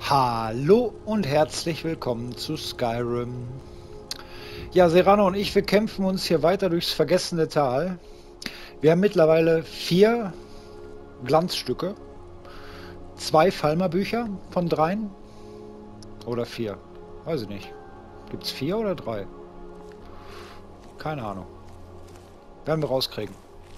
Hallo und herzlich willkommen zu Skyrim. Ja, Serrano und ich, wir kämpfen uns hier weiter durchs vergessene Tal. Wir haben mittlerweile 4 Glanzstücke, 2 Falmer-Bücher von 3 oder 4. Weiß ich nicht. Gibt es 4 oder 3? Keine Ahnung. Werden wir rauskriegen.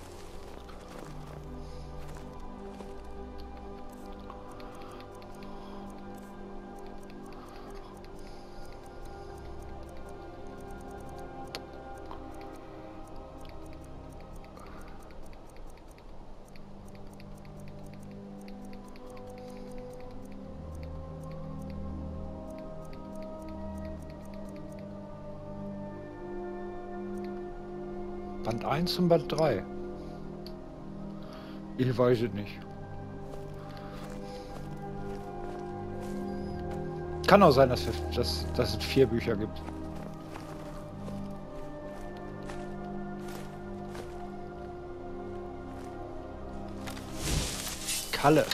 Band 1 und Band 3. Ich weiß es nicht. Kann auch sein, dass es 4 Bücher gibt. Kalle.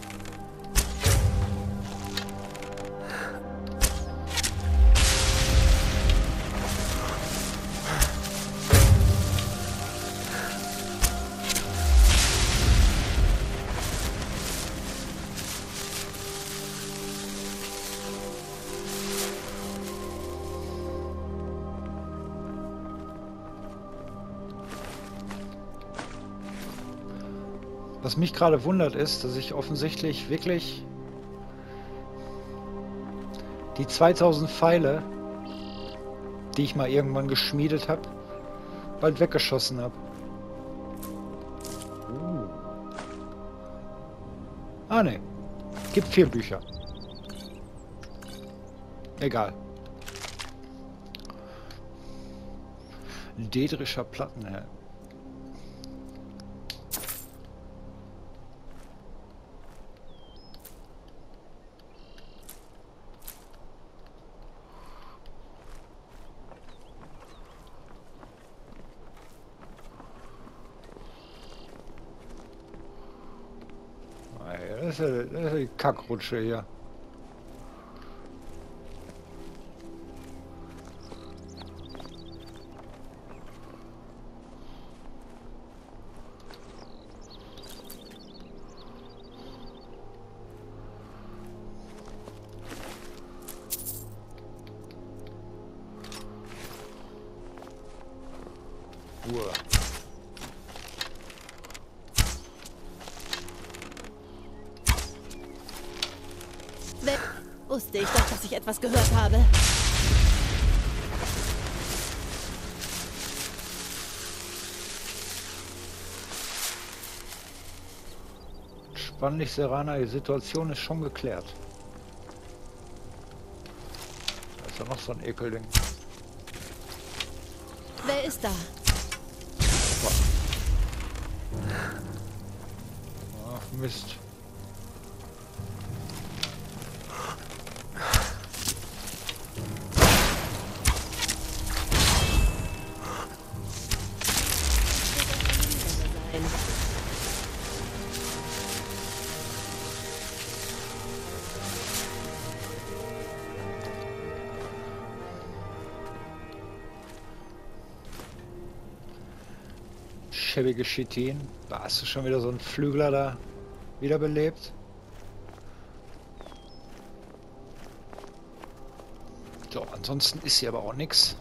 Was mich gerade wundert ist, dass ich offensichtlich wirklich die 2000 Pfeile, die ich mal irgendwann geschmiedet habe, bald weggeschossen habe. Ah ne, gibt 4 Bücher. Egal. Dedrischer Plattenhelm. Das ist die Kackrutsche hier. Uah. Wusste ich doch, dass ich etwas gehört habe. Spann dich, Serana, die Situation ist schon geklärt. Da ist ja noch so ein Ekelding. Wer ist da? Ach, Mist. Schäbige Chitin. Da hast du schon wieder so einen Flügler da wiederbelebt. So, ansonsten ist hier aber auch nichts.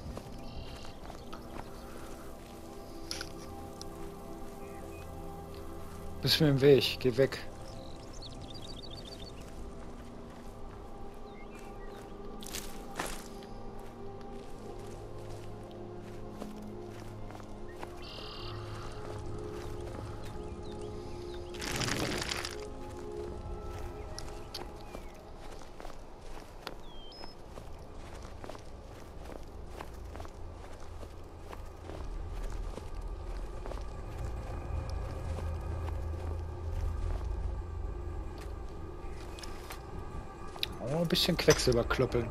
Bist mir im Weg, geh weg. Oh, ein bisschen Quecksilber klöppeln.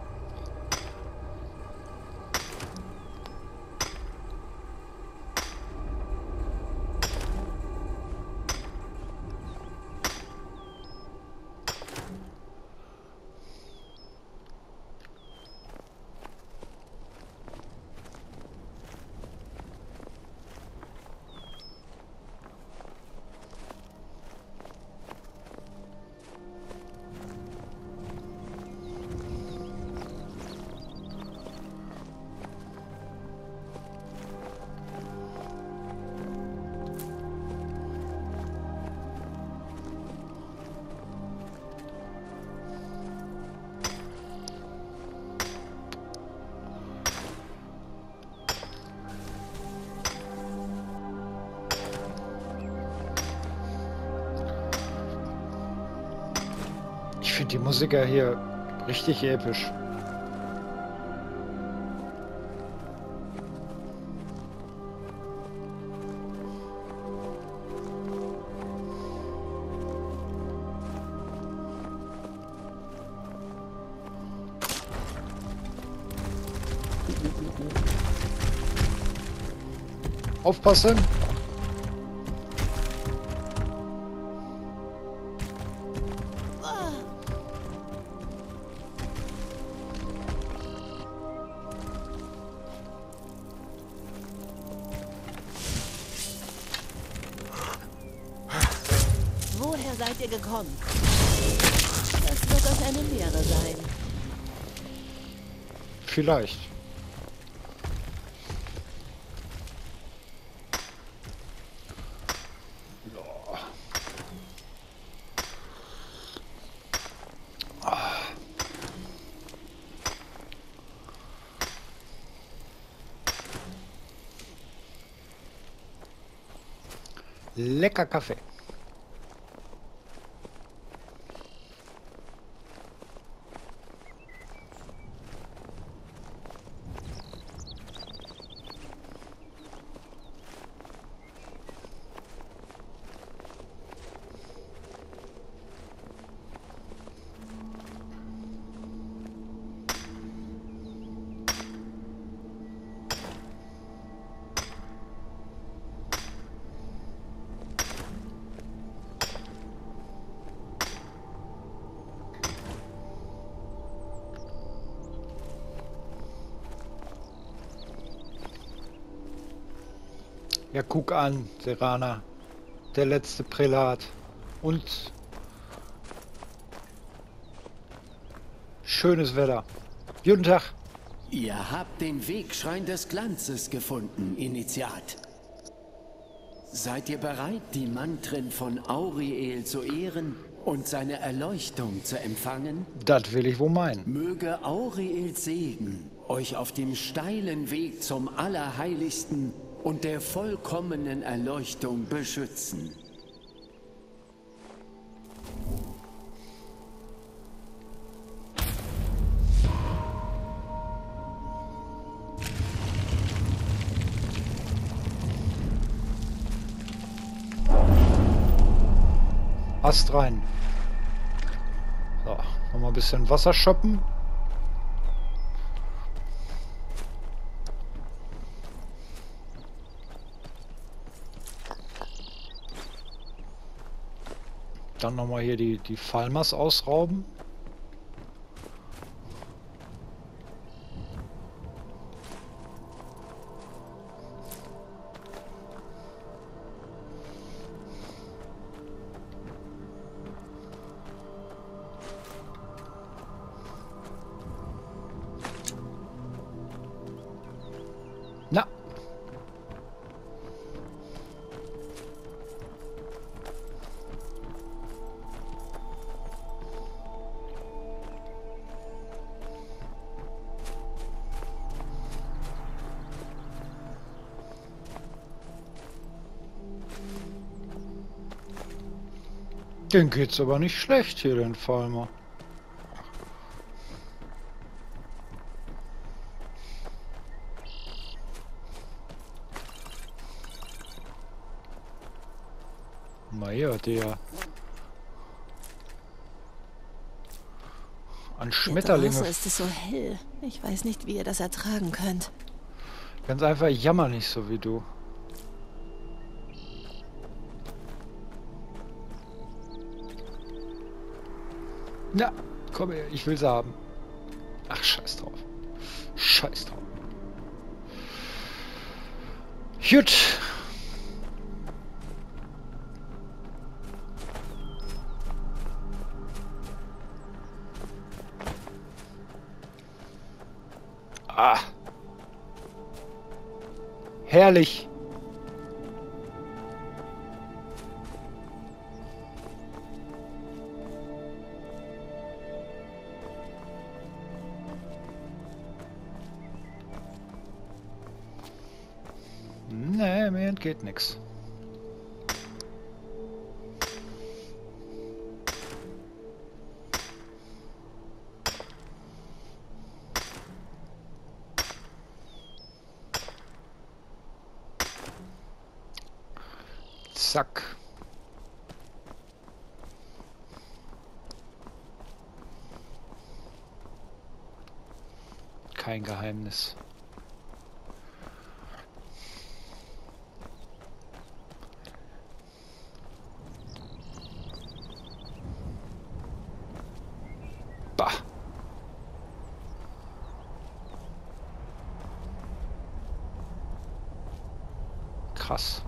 finde die Musik ja hier richtig episch. Aufpassen! Woher seid ihr gekommen? Das wird euch eine Lehre sein. Vielleicht. Lecker Kaffee. Ja, guck an, Serana. Der letzte Prälat. Und schönes Wetter. Guten Tag. Ihr habt den Wegschrein des Glanzes gefunden, Initiat. Seid ihr bereit, die Mantren von Auriel zu ehren und seine Erleuchtung zu empfangen? Das will ich wohl meinen. Möge Auriels Segen euch auf dem steilen Weg zum Allerheiligsten und der vollkommenen Erleuchtung beschützen. Ast rein. So, nochmal ein bisschen Wasser shoppen. Dann nochmal hier die Falmas ausrauben. Na. Den geht's aber nicht schlecht hier, den Falmer. Na ja, der an Schmetterlinge. Draußen ist es so hell. Ich weiß nicht, wie ihr das ertragen könnt. Ganz einfach, jammer nicht so wie du. Na, komm her, ich will sie haben. Ach, scheiß drauf. Scheiß drauf. Gut. Ah. Herrlich. Nee, mir entgeht nix. Zack. Kein Geheimnis. Bah. Krass.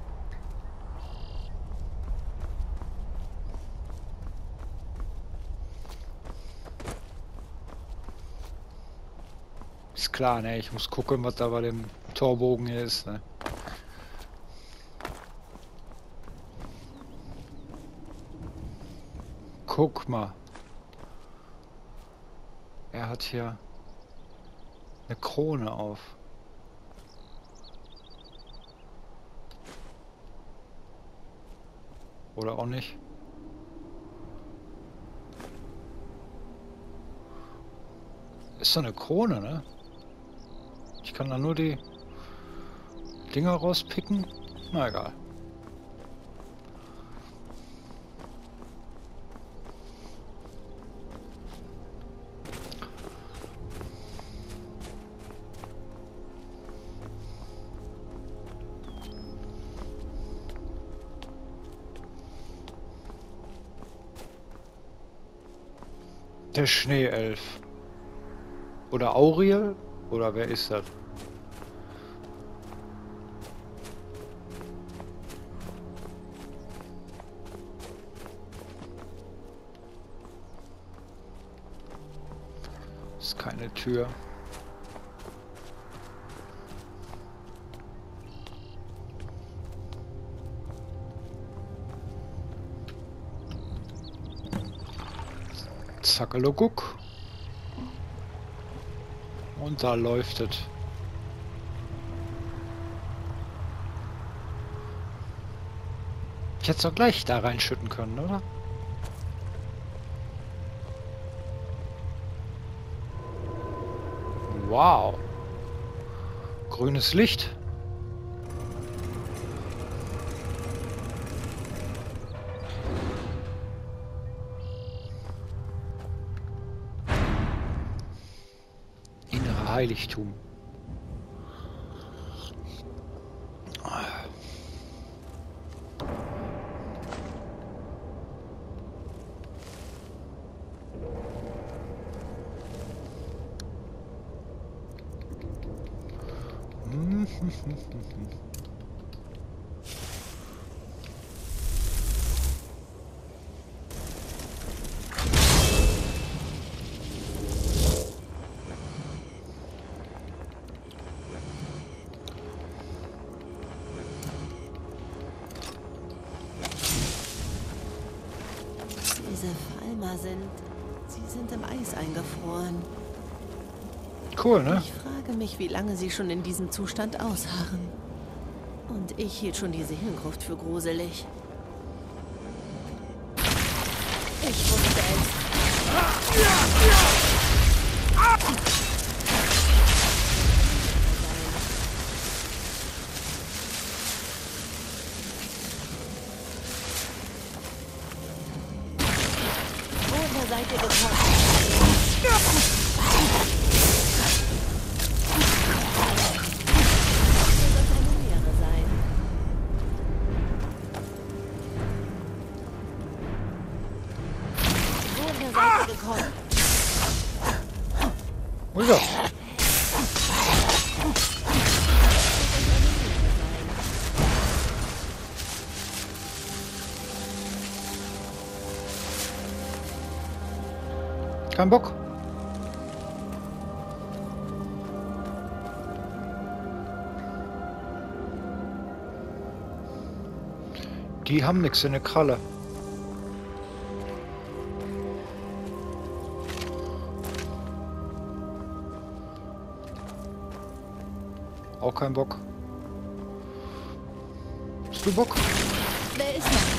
Ist klar, ne? Ich muss gucken, was da bei dem Torbogen hier ist, ne? Guck mal. Er hat hier eine Krone auf. Oder auch nicht. Ist so eine Krone, ne? Ich kann da nur die Dinger rauspicken. Na egal. Der Schneeelf. Oder Auriel? Oder wer ist das? Ist keine Tür. Zackeloguck. Und da läuft es. Ich hätte es doch gleich da reinschütten können, oder? Wow. Grünes Licht. Innere Heiligtum. Diese Falmer sie sind im Eis eingefroren. Cool, ne? Ich frage mich, wie lange sie schon in diesem Zustand ausharren. Und ich hielt schon die Seelengruft für gruselig. Ich wusste es. Woher seid ihr gekommen? Ja. Kein Bock. Die haben nichts in der Kralle. Auch kein Bock. Hast du Bock? Wer ist das?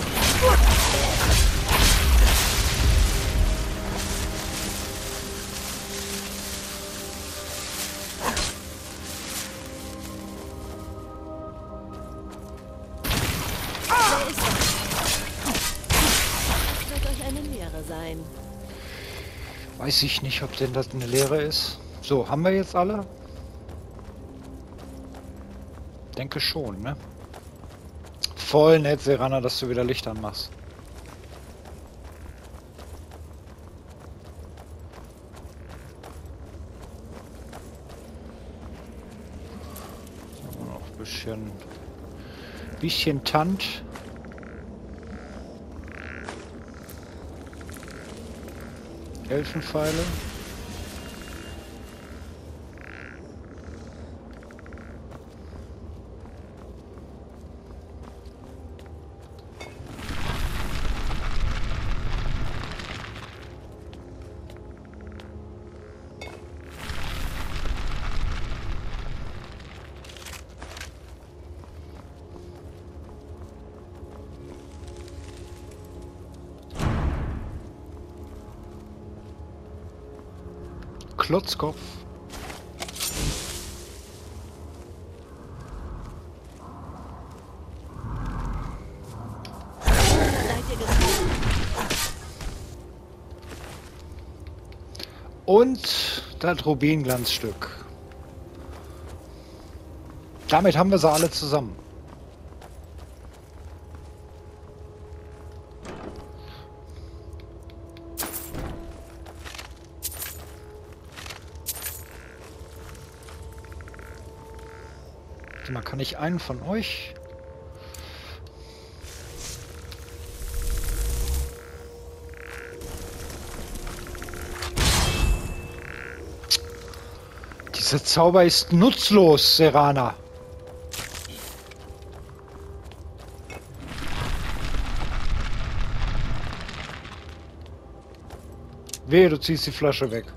sein. Weiß ich nicht, ob denn das eine Lehre ist. So, haben wir jetzt alle? Denke schon, ne? Voll nett, Serana, dass du wieder Licht anmachst. Noch ein bisschen Tant. Elfenpfeile. Klotzkopf. Seid ihr gekommen? Und das Rubinglanzstück. Damit haben wir sie alle zusammen. Warte mal, kann ich einen von euch? Dieser Zauber ist nutzlos, Serana. Wehe, du ziehst die Flasche weg.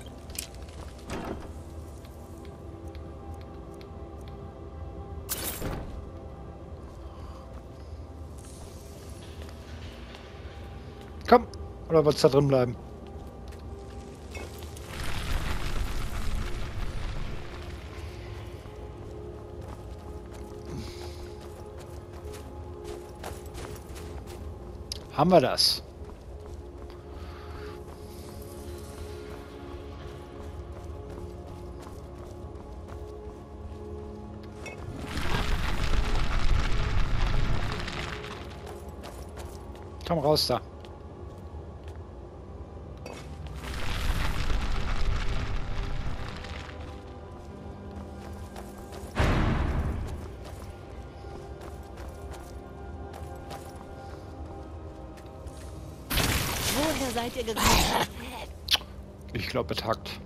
Komm, oder wird's da drin bleiben? Haben wir das? Komm raus da. Woher seid ihr gekommen? Ich glaube, es hackt.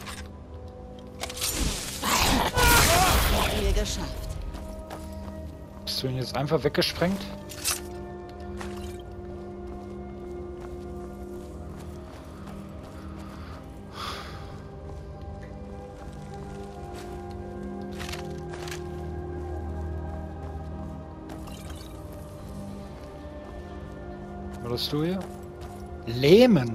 Habt ihr geschafft. Bist du ihn jetzt einfach weggesprengt? Was hast du hier? Lähmen.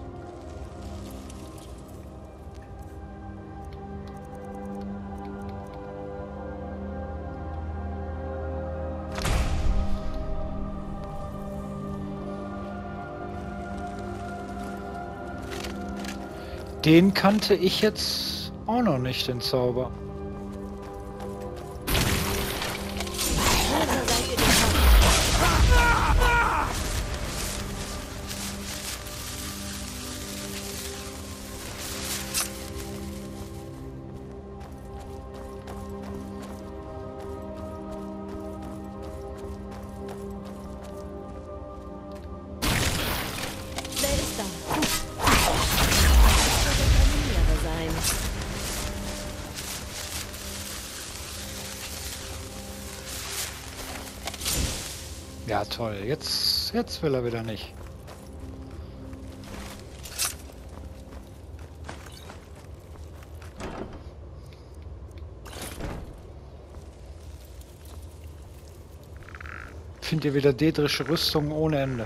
Den kannte ich jetzt auch noch nicht, den Zauber. Woher seid ihr gekommen? Wer ist da? Das wird eine Lehre sein. Ja, toll. Jetzt will er wieder nicht. Findet ihr wieder dedrische Rüstungen ohne Ende.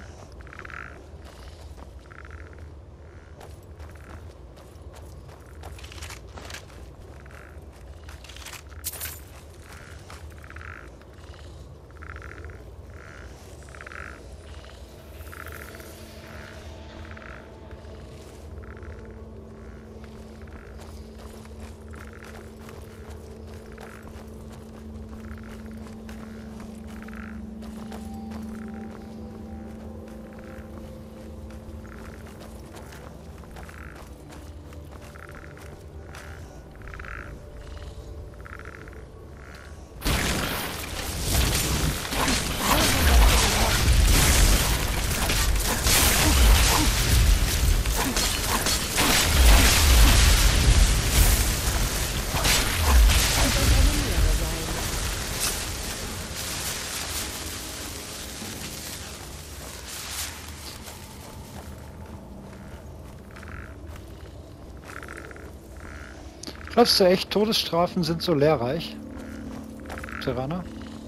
Glaubst du echt, Todesstrafen sind so lehrreich? Serana?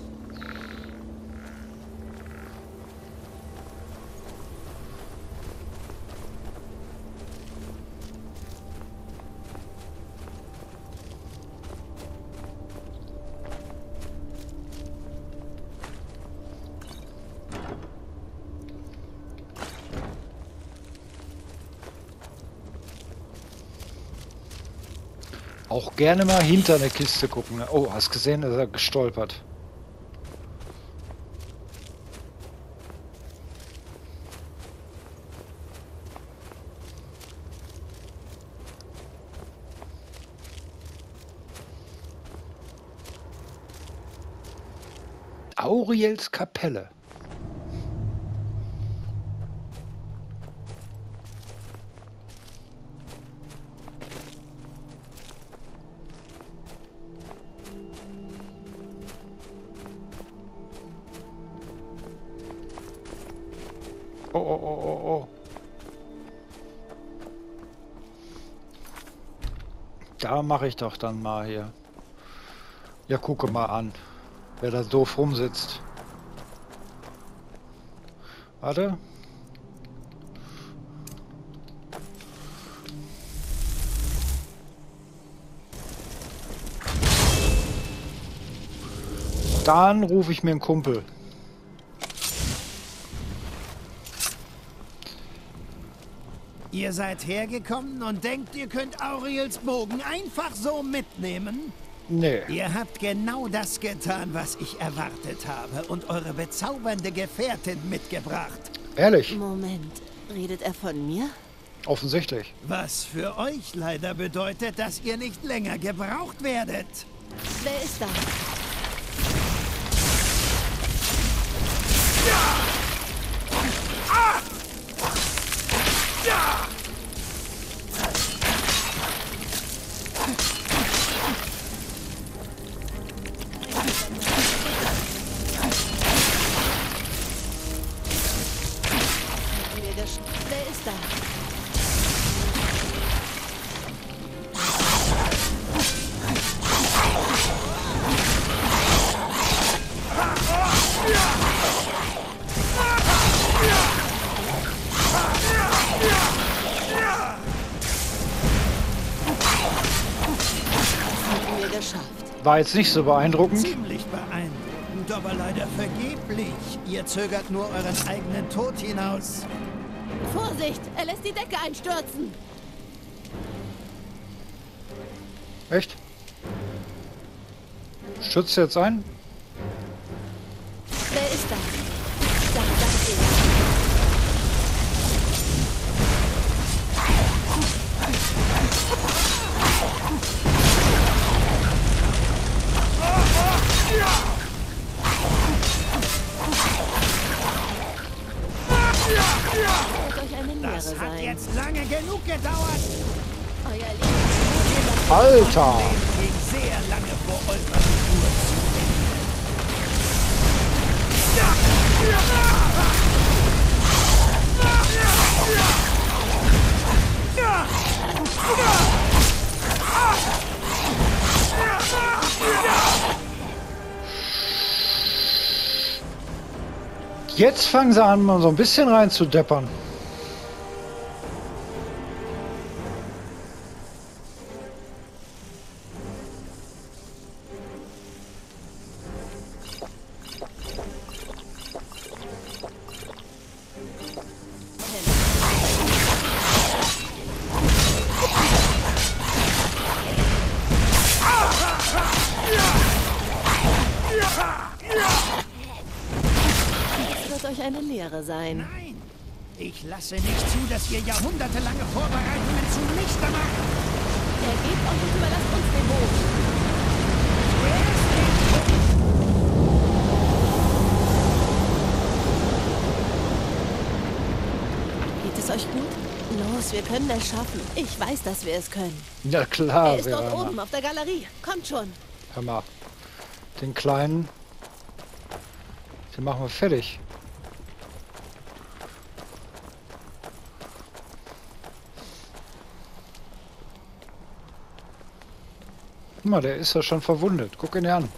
Auch gerne mal hinter eine Kiste gucken. Oh, hast gesehen, ist er gestolpert. Auriels Kapelle. Oh, oh, oh, oh, oh. Da mache ich doch dann mal hier. Ja, gucke mal an, wer da doof rumsitzt. Warte. Dann rufe ich mir einen Kumpel. Ihr seid hergekommen und denkt, ihr könnt Auriels Bogen einfach so mitnehmen? Nee. Ihr habt genau das getan, was ich erwartet habe und eure bezaubernde Gefährtin mitgebracht. Ehrlich? Moment, redet er von mir? Offensichtlich. Was für euch leider bedeutet, dass ihr nicht länger gebraucht werdet. Wer ist da? Wer ist da? Haben wir geschafft. War jetzt nicht so beeindruckend. Ziemlich beeindruckend, aber leider vergeblich. Ihr zögert nur euren eigenen Tod hinaus. Vorsicht, er lässt die Decke einstürzen. Echt? Stürzt jetzt ein? Wer ist da? Da ist er. Wird euch eine Lehre Das hat sein. jetzt lange genug gedauert. Euer Leben. Alter! Ging sehr lange vor eurer Geburt zu Ende. Jetzt fangen sie an, mal so ein bisschen rein zu deppern. Es wird euch eine Lehre sein. Nein, ich lasse nicht zu, dass ihr jahrhundertelange Vorbereitungen zunichte macht. Ergebt euch und überlasst uns den Boden. Geht es euch gut? Los, wir können es schaffen. Ich weiß, dass wir es können. Ja klar, Er ist dort Verena. oben auf der Galerie. Kommt schon. Hör mal. Den kleinen. Den machen wir fertig. Guck mal, der ist ja schon verwundet. Guck ihn dir an.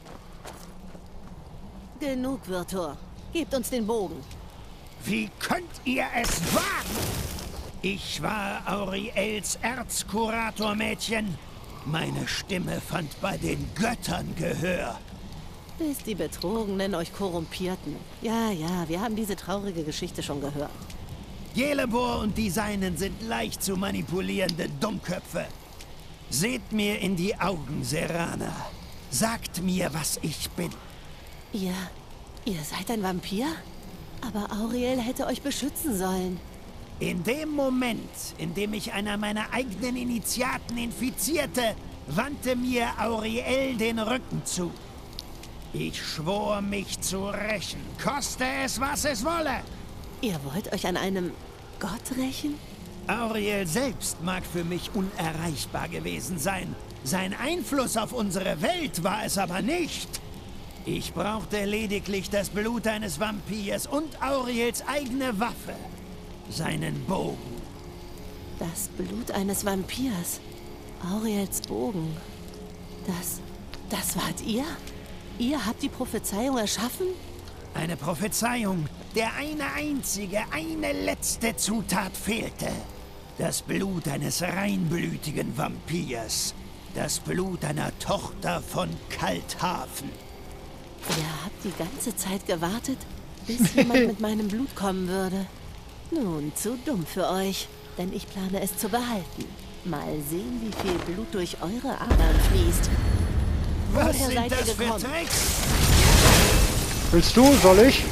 Genug, Virtor. Gebt uns den Bogen. Wie könnt ihr es wagen? Ich war Auriels Erzkurator-Mädchen. Meine Stimme fand bei den Göttern Gehör. Bis die Betrogenen euch korrumpierten. Ja, wir haben diese traurige Geschichte schon gehört. Jelebor und die Seinen sind leicht zu manipulierende Dummköpfe. Seht mir in die Augen, Serana. Sagt mir, was ich bin. Ihr seid ein Vampir? Aber Auriel hätte euch beschützen sollen. In dem Moment, in dem ich einer meiner eigenen Initiaten infizierte, wandte mir Auriel den Rücken zu. Ich schwor, mich zu rächen, koste es, was es wolle. Ihr wollt euch an einem Gott rächen? Auriel selbst mag für mich unerreichbar gewesen sein. Sein Einfluss auf unsere Welt war es aber nicht. Ich brauchte lediglich das Blut eines Vampirs und Auriels eigene Waffe. Seinen Bogen. Das Blut eines Vampirs. Auriels Bogen. Das wart ihr? Ihr habt die Prophezeiung erschaffen? Eine Prophezeiung, der eine letzte Zutat fehlte. Das Blut eines reinblütigen Vampirs. Das Blut einer Tochter von Kalthafen. Ihr habt die ganze Zeit gewartet, bis jemand mit meinem Blut kommen würde. Nun, zu dumm für euch, denn ich plane es zu behalten. Mal sehen, wie viel Blut durch eure Adern fließt. Was Woher sind seid ihr das für gekommen? Tricks? Willst du? Soll ich?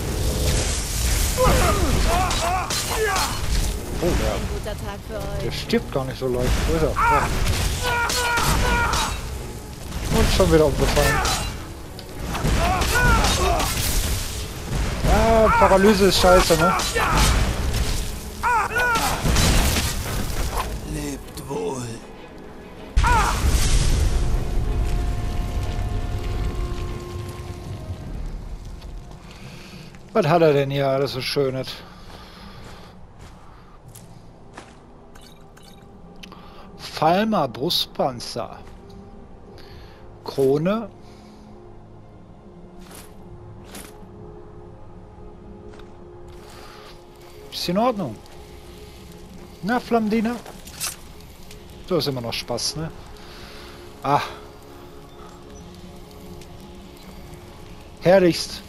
Oh, Ein guter Tag für der euch. stirbt gar nicht so leicht. Wo ist er? Ja. Und schon wieder umgefallen. Ja, Paralyse ist scheiße, ne? Lebt wohl. Was hat er denn hier alles so Schönes? Falmer Brustpanzer. Krone. Ist in Ordnung. Na, Flammdiener? Du hast immer noch Spaß, ne? Ah. Herrlichst.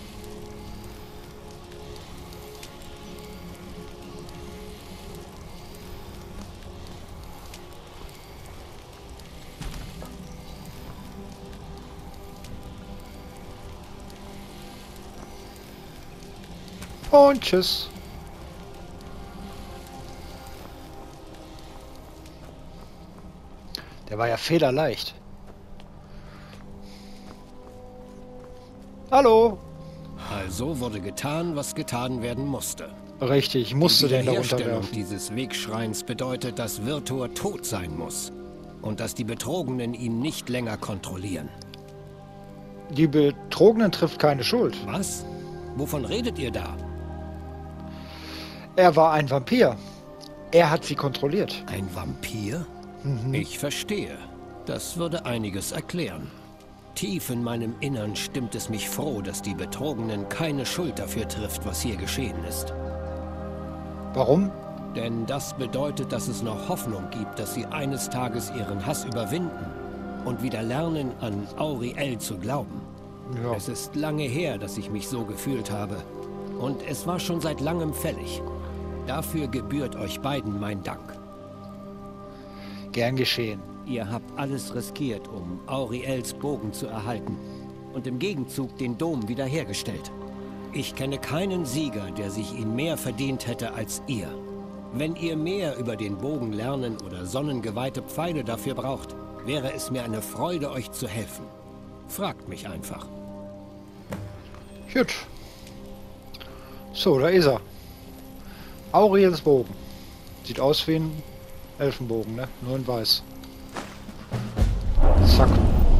Und tschüss. Der war ja federleicht. Hallo. Also wurde getan, was getan werden musste. Richtig, ich musste Die den da Wiederherstellung runterwerfen. dieses Wegschreins bedeutet, dass Virtor tot sein muss. Und dass die Betrogenen ihn nicht länger kontrollieren. Die Betrogenen trifft keine Schuld. Was? Wovon redet ihr da? Er war ein Vampir. Er hat sie kontrolliert. Ein Vampir? Ich verstehe. Das würde einiges erklären. Tief in meinem Innern stimmt es mich froh, dass die Betrogenen keine Schuld dafür trifft, was hier geschehen ist. Warum? Denn das bedeutet, dass es noch Hoffnung gibt, dass sie eines Tages ihren Hass überwinden und wieder lernen, an Auriel zu glauben. Ja. Es ist lange her, dass ich mich so gefühlt habe. Und es war schon seit langem fällig. Dafür gebührt euch beiden mein Dank. Gern geschehen. Ihr habt alles riskiert, um Auriels Bogen zu erhalten und im Gegenzug den Dom wiederhergestellt. Ich kenne keinen Sieger, der sich ihn mehr verdient hätte als ihr. Wenn ihr mehr über den Bogen lernen oder sonnengeweihte Pfeile dafür braucht, wäre es mir eine Freude, euch zu helfen. Fragt mich einfach. Gut. So, da ist er. Auriels Bogen. Sieht aus wie ein Elfenbogen, ne? Nur in weiß. Zack.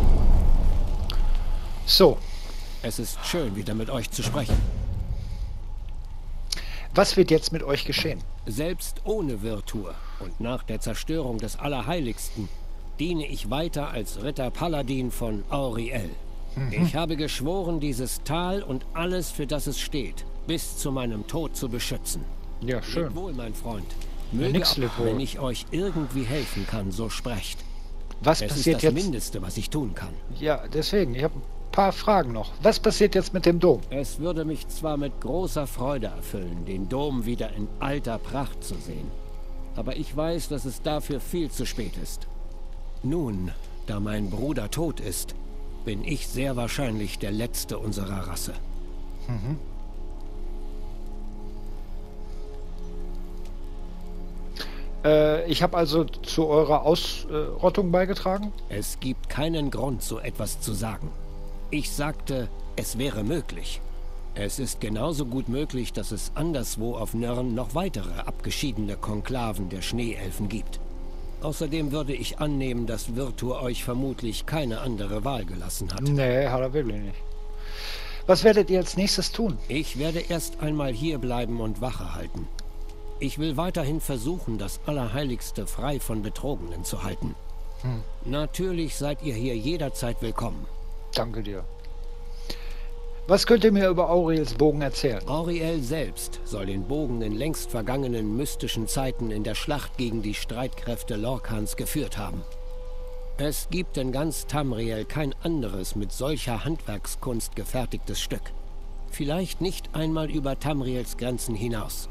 So. Es ist schön, wieder mit euch zu sprechen. Was wird jetzt mit euch geschehen? Selbst ohne Virtur und nach der Zerstörung des Allerheiligsten diene ich weiter als Ritter Paladin von Auriel. Ich habe geschworen, dieses Tal und alles, für das es steht, bis zu meinem Tod zu beschützen. Ja, schön. Lebt wohl, mein Freund. Ja, Möge nix auch, lebt wohl. wenn ich euch irgendwie helfen kann, so sprecht. Was Es ist passiert das jetzt? Mindeste, was ich tun kann. Ja, deswegen. Ich habe ein paar Fragen noch. Was passiert jetzt mit dem Dom? Es würde mich zwar mit großer Freude erfüllen, den Dom wieder in alter Pracht zu sehen. Aber ich weiß, dass es dafür viel zu spät ist. Nun, da mein Bruder tot ist, bin ich sehr wahrscheinlich der Letzte unserer Rasse. Ich habe also zu eurer Ausrottung beigetragen? Es gibt keinen Grund, so etwas zu sagen. Ich sagte, es wäre möglich. Es ist genauso gut möglich, dass es anderswo auf Nirn noch weitere abgeschiedene Konklaven der Schneeelfen gibt. Außerdem würde ich annehmen, dass Virtur euch vermutlich keine andere Wahl gelassen hat. Nee, hat er wirklich nicht. Was werdet ihr als nächstes tun? Ich werde erst einmal hier bleiben und Wache halten. Ich will weiterhin versuchen, das Allerheiligste frei von Betrogenen zu halten. Natürlich seid ihr hier jederzeit willkommen. Danke dir. Was könnt ihr mir über Auriels Bogen erzählen? Auriel selbst soll den Bogen in längst vergangenen mystischen Zeiten in der Schlacht gegen die Streitkräfte Lorkhans geführt haben. Es gibt in ganz Tamriel kein anderes mit solcher Handwerkskunst gefertigtes Stück. Vielleicht nicht einmal über Tamriels Grenzen hinaus.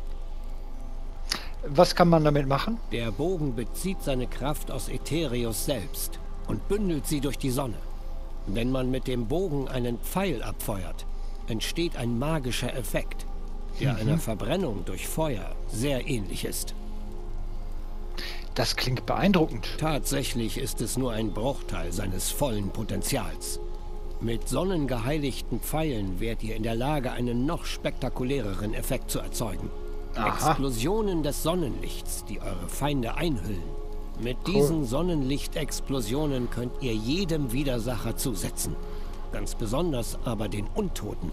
Was kann man damit machen? Der Bogen bezieht seine Kraft aus Aetherius selbst und bündelt sie durch die Sonne. Wenn man mit dem Bogen einen Pfeil abfeuert, entsteht ein magischer Effekt, der einer Verbrennung durch Feuer sehr ähnlich ist. Das klingt beeindruckend. Tatsächlich ist es nur ein Bruchteil seines vollen Potenzials. Mit sonnengeheiligten Pfeilen wärt ihr in der Lage, einen noch spektakuläreren Effekt zu erzeugen. Aha. Explosionen des Sonnenlichts, die eure Feinde einhüllen. Mit diesen Sonnenlichtexplosionen könnt ihr jedem Widersacher zusetzen. Ganz besonders aber den Untoten.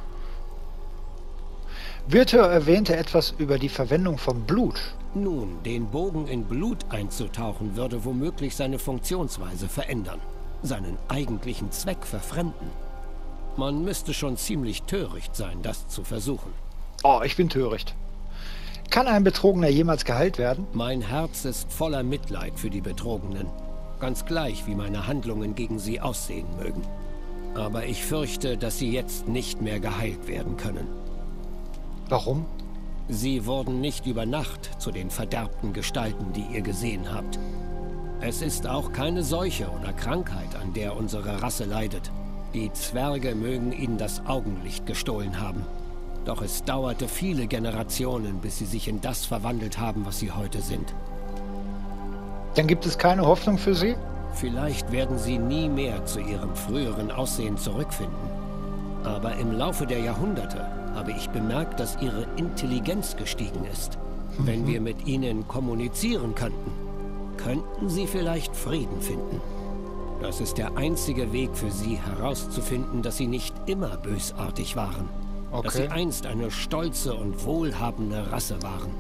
Virtur erwähnte etwas über die Verwendung von Blut. Nun, den Bogen in Blut einzutauchen, würde womöglich seine Funktionsweise verändern. Seinen eigentlichen Zweck verfremden. Man müsste schon ziemlich töricht sein, das zu versuchen. Oh, ich bin töricht. Kann ein Betrogener jemals geheilt werden? Mein Herz ist voller Mitleid für die Betrogenen. Ganz gleich, wie meine Handlungen gegen sie aussehen mögen. Aber ich fürchte, dass sie jetzt nicht mehr geheilt werden können. Warum? Sie wurden nicht über Nacht zu den verderbten Gestalten, die ihr gesehen habt. Es ist auch keine Seuche oder Krankheit, an der unsere Rasse leidet. Die Zwerge mögen ihnen das Augenlicht gestohlen haben. Doch es dauerte viele Generationen, bis sie sich in das verwandelt haben, was sie heute sind. Dann gibt es keine Hoffnung für sie? Vielleicht werden sie nie mehr zu ihrem früheren Aussehen zurückfinden. Aber im Laufe der Jahrhunderte habe ich bemerkt, dass ihre Intelligenz gestiegen ist. Wenn wir mit ihnen kommunizieren könnten sie vielleicht Frieden finden. Das ist der einzige Weg für sie herauszufinden, dass sie nicht immer bösartig waren. Dass sie einst eine stolze und wohlhabende Rasse waren.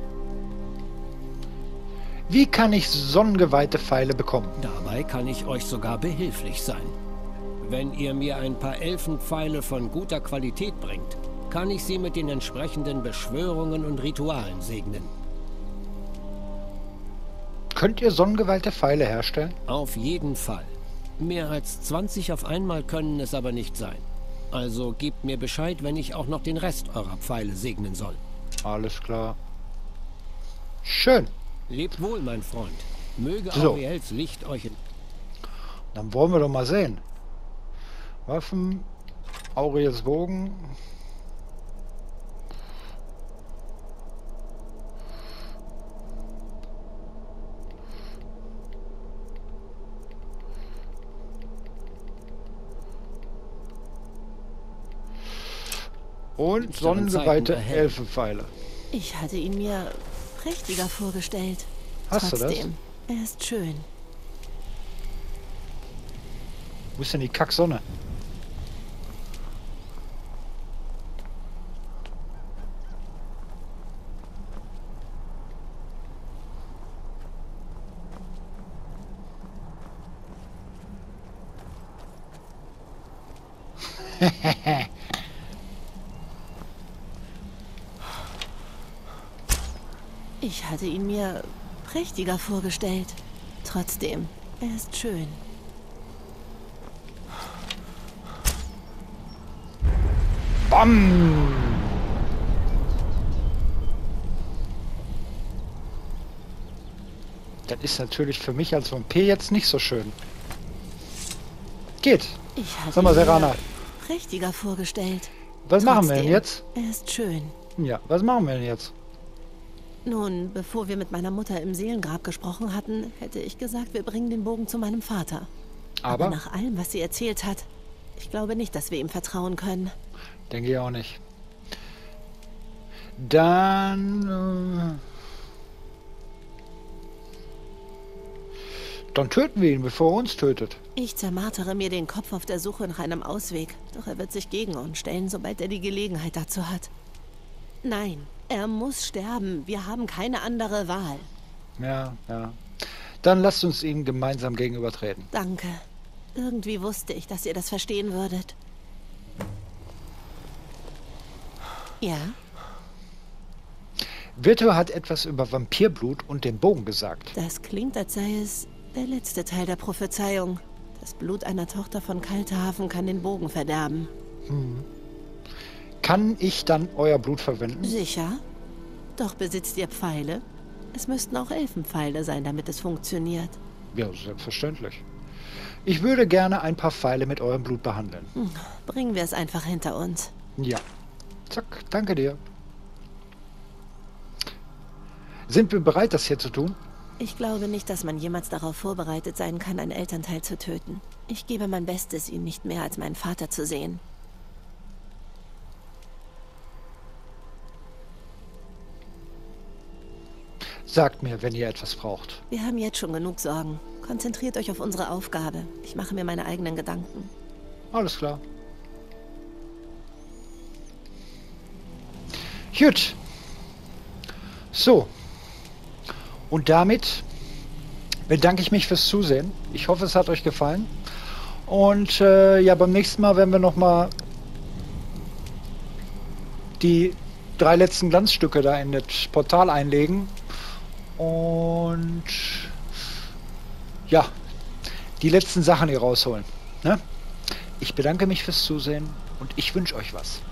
Wie kann ich sonnengeweihte Pfeile bekommen? Dabei kann ich euch sogar behilflich sein. Wenn ihr mir ein paar Elfenpfeile von guter Qualität bringt, kann ich sie mit den entsprechenden Beschwörungen und Ritualen segnen. Könnt ihr sonnengeweihte Pfeile herstellen? Auf jeden Fall. Mehr als 20 auf einmal können es aber nicht sein. Also gebt mir Bescheid, wenn ich auch noch den Rest eurer Pfeile segnen soll. Alles klar. Schön. Lebt wohl, mein Freund. Möge So. Auriels Licht euch in... Dann wollen wir doch mal sehen. Waffen, Auriels Bogen. Und Finsteren sonnengeweihte Zeiten erhellen. Elfenpfeile. Ich hatte ihn mir prächtiger vorgestellt. Hast du das? Trotzdem, er ist schön. Wo ist denn die Kacksonne? Ich hatte ihn mir prächtiger vorgestellt. Trotzdem, er ist schön. Bam! Das ist natürlich für mich als Vampir jetzt nicht so schön. Geht. Ich hatte Sag mal, ihn mir Serana, prächtiger vorgestellt. was machen wir denn Trotzdem, jetzt? Er ist schön. Ja, was machen wir denn jetzt? Nun, bevor wir mit meiner Mutter im Seelengrab gesprochen hatten, hätte ich gesagt, wir bringen den Bogen zu meinem Vater. Aber Aber nach allem, was sie erzählt hat, ich glaube nicht, dass wir ihm vertrauen können. denke ich auch nicht. Dann töten wir ihn, bevor er uns tötet. Ich zermartere mir den Kopf auf der Suche nach einem Ausweg, doch er wird sich gegen uns stellen, sobald er die Gelegenheit dazu hat. Nein, er muss sterben. Wir haben keine andere Wahl. Ja, ja. Dann lasst uns ihm gemeinsam gegenübertreten. Danke. Irgendwie wusste ich, dass ihr das verstehen würdet. Ja? Virtu hat etwas über Vampirblut und den Bogen gesagt. Das klingt, als sei es der letzte Teil der Prophezeiung. Das Blut einer Tochter von Kaltehafen kann den Bogen verderben. Kann ich dann euer Blut verwenden? Sicher? Doch besitzt ihr Pfeile? Es müssten auch Elfenpfeile sein, damit es funktioniert. Ja, selbstverständlich. Ich würde gerne ein paar Pfeile mit eurem Blut behandeln. Bringen wir es einfach hinter uns. Ja. Zack, danke dir. Sind wir bereit, das hier zu tun? Ich glaube nicht, dass man jemals darauf vorbereitet sein kann, ein Elternteil zu töten. Ich gebe mein Bestes, ihn nicht mehr als meinen Vater zu sehen. Sagt mir, wenn ihr etwas braucht. Wir haben jetzt schon genug Sorgen. Konzentriert euch auf unsere Aufgabe. Ich mache mir meine eigenen Gedanken. Alles klar. Gut. So. Und damit bedanke ich mich fürs Zusehen. Ich hoffe, es hat euch gefallen. Und ja, beim nächsten Mal werden wir nochmal die 3 letzten Glanzstücke da in das Portal einlegen. Und ja, die letzten Sachen hier rausholen. Ne? Ich bedanke mich fürs Zusehen und ich wünsche euch was.